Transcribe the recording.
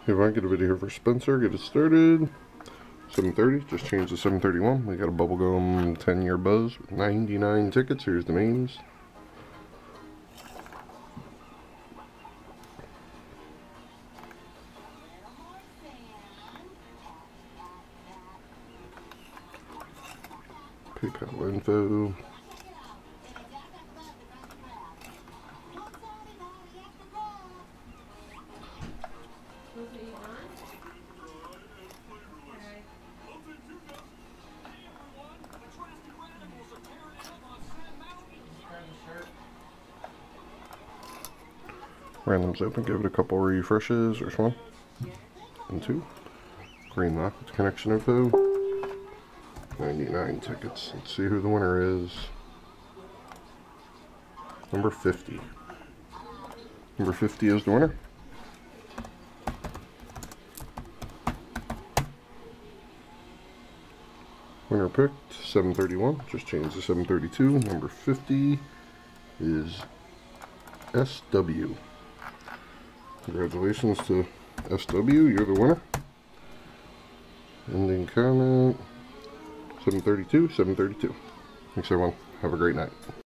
Hey everyone, get a video here for Spencer. Get it started. 7:30. Just changed to 7:31. We got a bubblegum 10-year Buzzz with 99 tickets. Here's the names. PayPal info. Randoms open, give it a couple refreshes. There's 1 and 2. Green lock with connection info. 99 tickets. Let's see who the winner is. Number 50. Number 50 is the winner. Winner picked 7:31. Just changed to 7:32. Number 50 is SW. Congratulations to SW, you're the winner. Ending comment 7:32. Thanks everyone. Have a great night.